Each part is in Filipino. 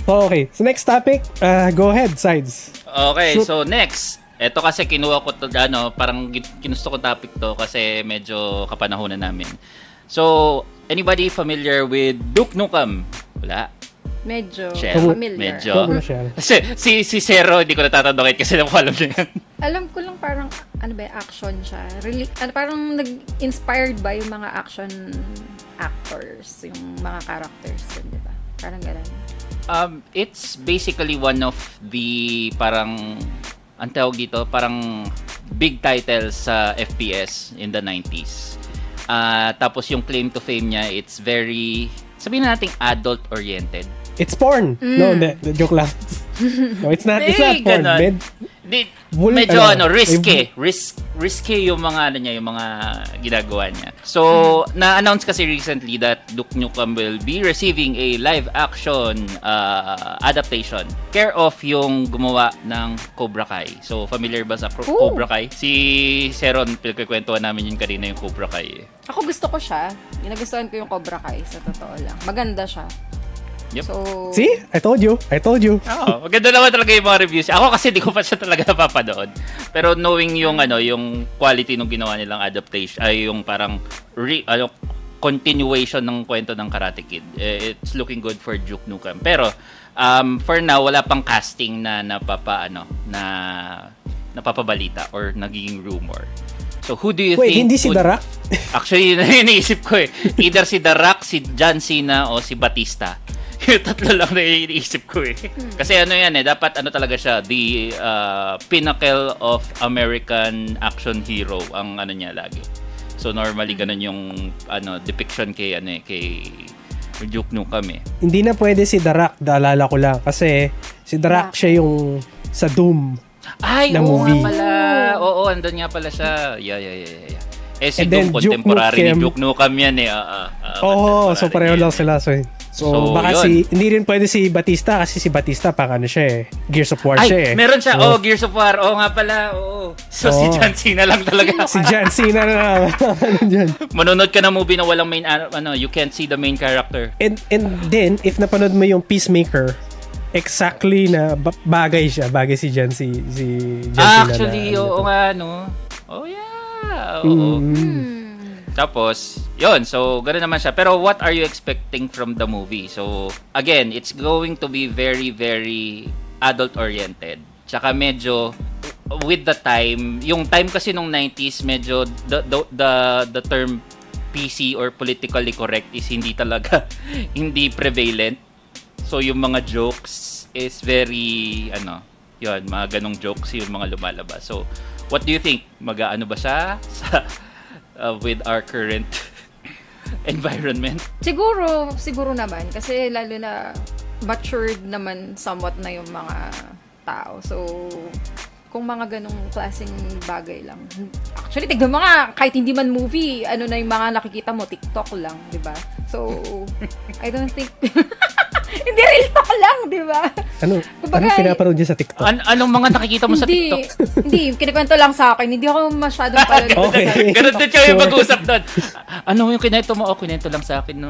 Okay, so next topic, go ahead, Sides. Okay, so next. Ito kasi kinuha ko to, parang ginusto ko topic to kasi medyo kapanahonan namin. So, anybody familiar with Duke Nukem? Wala. Medyo familiar. Medyo. Kasi si Zero, hindi ko natatandaan kasi alam niya yan. Alam ko lang parang, action siya. Really, parang nag-inspired ba yung mga action actors, yung mga characters, di ba? Parang gano'n. It's basically one of the parang ang tawag dito, parang big titles sa FPS in the 90s. Tapos yung claim to fame niya, it's very, sabihin na natin adult-oriented. It's porn. No, joke lang. No, it's not porn. Medyo risky yung mga yung mga ginagawa niya. So, na-announce kasi recently that Duke Nukem will be receiving a live action adaptation. Care of yung gumawa ng Cobra Kai. So, familiar ba sa Cobra Kai? Si Seron, pinagkikwentuhan namin yun kanina yung Cobra Kai. Ako gusto ko siya. Nagustuhan ko yung Cobra Kai, sa totoo lang. Maganda siya. Yep. So, see? I told you. Oo, maganda naman talaga yung mga reviews. Ako kasi di ko pa siya talaga napapanood. Pero knowing yung yung quality nung ginawa nilang adaptation, ay yung parang continuation ng kwento ng Karate Kid. It's looking good for Duke Nukem. Pero for now wala pang casting na napapabalita or nagiging rumor. So who do you think? Wait, hindi si The Rock? Actually, iniisip ko either si The Rock, si John Cena o si Batista. Yung tatlo lang na iniisip ko Kasi dapat talaga siya, the pinnacle of American action hero ang niya lagi. So normally ganun yung depiction kay Duke Nukem Hindi na pwede si The Rock, naalala ko lang kasi si The Rock siya yung sa Doom. Ay, na movie. Nga pala. Oo, andun nga pala siya. Yeah. Si Doom contemporary ni Duke Nukem yan so pareho lang sila. So baka hindi rin pwede si Batista kasi si Batista siya Gears of War siya meron siya. Gears of War. Nga pala. So si John Cena lang talaga. Si John Cena na manonood ka ng movie na walang main you can't see the main character. And then if napanood mo yung Peacemaker, exactly na bagay si John Cena. Actually, nga Oh yeah. Oo. Tapos, yun. So, gano'n naman siya. Pero what are you expecting from the movie? So, again, it's going to be very, very adult-oriented. Tsaka medyo, with the time, yung time kasi nung 90s, medyo, the term PC or politically correct is hindi talaga, hindi prevalent. So, yung mga jokes is very, yun, mga ganong jokes yung mga lumalabas. So, what do you think? Mag-ano ba siya with our current environment? Siguro naman. Kasi lalo na matured naman somewhat na yung mga tao. So, kung mga ganong klaseng bagay lang. Actually, tignan mo nga, kahit hindi man movie, na yung mga nakikita mo, TikTok lang, di ba? So, I don't think... Hindi, real talk lang, di ba? Anong pinapanood niya sa TikTok? Anong mga nakikita mo sa TikTok? Hindi, kinikwento lang sa akin. Hindi ako masyadong pala. Okay. Ganun din kayo mag-usap doon. Ano yung kinento mo? Kinento lang sa akin.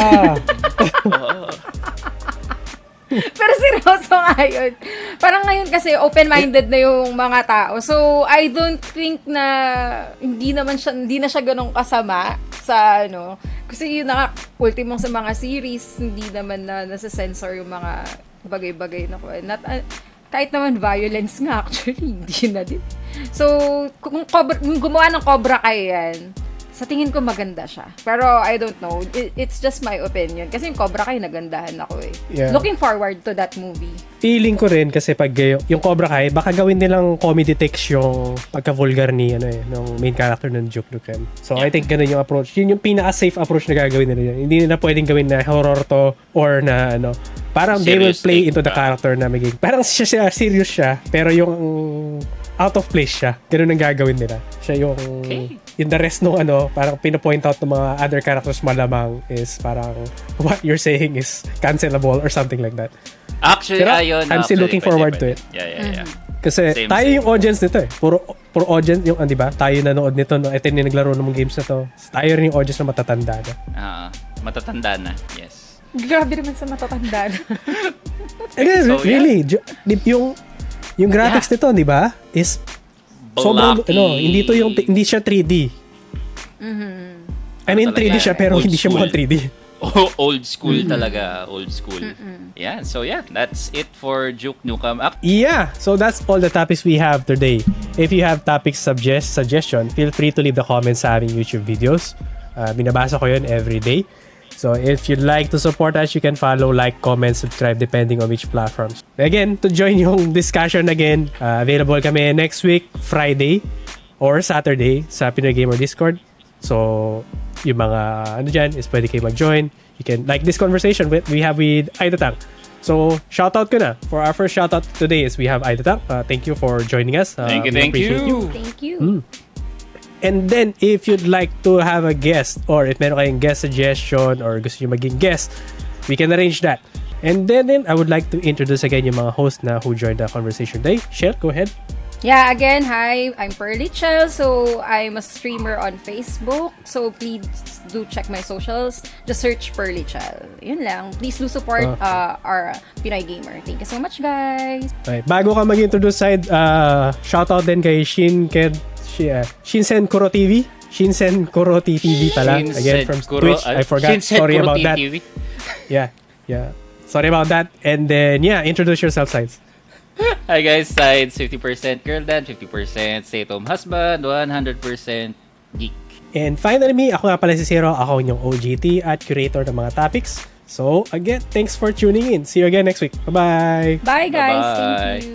Pero seryoso nga yun. Parang ngayon kasi open-minded na yung mga tao. So, I don't think na hindi na siya ganong kasama sa kasi yun na ultimong sa mga series, hindi naman na nasa-censor yung mga bagay-bagay na kahit naman violence nga actually, hindi na din. So, kung gumawa ng Cobra Kai yan, sa tingin ko maganda siya. Pero I don't know. It's just my opinion. Kasi yung Cobra Kai, nagandahan ako Yeah. Looking forward to that movie. Feeling ko rin kasi pag yung Cobra Kai, baka gawin nilang comedy text yung pagka-vulgar ni ng main character ng Duke Nukem. So I think ganun yung approach. Yun yung pinaka-safe approach na gagawin nila yun. Hindi nila pwedeng gawin na horror to or na parang they will play into the character na maging. Parang serious siya, pero yung out of place siya. Ganun ang gagawin nila. Siya yung in the rest nung parang pino-point out ng mga other characters malamang is parang what you're saying is cancelable or something like that. Actually, I'm still looking forward to it. Yeah. Kasi tayo yung audience nito Puro audience yung, di ba? Tayo nanood nito, ito yung naglaro ng games na to. Tayo rin yung audience na matatanda na. Matatanda na, yes. Grabe naman sa matatanda na. Again, So, really, yung graphics nito, di ba? Is sobrang, hindi siya 3D. I mean, 3D siya, pero hindi siya mukhang 3D. Old school talaga. Old school. Yeah, so that's it for Duke Nukem. Yeah, so that's all the topics we have today. If you have topic suggestion, feel free to leave the comments sa aming YouTube videos. Binabasa ko yun every day. So if you'd like to support us, you can follow, like, comment, subscribe depending on which platforms. Again, to join yung discussion again, available kami next week, Friday or Saturday sa PinoyGamer Discord. So yung mga dyan is pwede kayo mag-join. You can like this conversation we have with Aidatang. So shoutout ko na. For our first shoutout today is we have Aidatang. Thank you for joining us. Thank you. Thank you. And then, if you'd like to have a guest or if meron kayong guest suggestion or gusto nyo maging guest, we can arrange that. And then I would like to introduce again yung mga host na who joined the conversation today. Shell, go ahead. Yeah, again, hi, I'm Pearly Chell. So, I'm a streamer on Facebook. So, please do check my socials. Just search Pearly Chell. Yun lang. Please do support our PinoyGamer. Thank you so much, guys. Okay. Bago ka mag-introduce side, shoutout din kay Shinsen Kuro TV. Shinsen Kuro TV pala. Again, from Twitch. I forgot. Sorry about that. Yeah. Sorry about that. And then, introduce yourself, Sides. Hi guys, Sides, 50% girl dad, 50% stay-at-home husband, 100% geek. And finally me, ako nga pala si Zero. Ako yung OGT at curator ng mga topics. So, again, thanks for tuning in. See you again next week. Bye-bye. Bye, guys. Bye-bye. Thank you.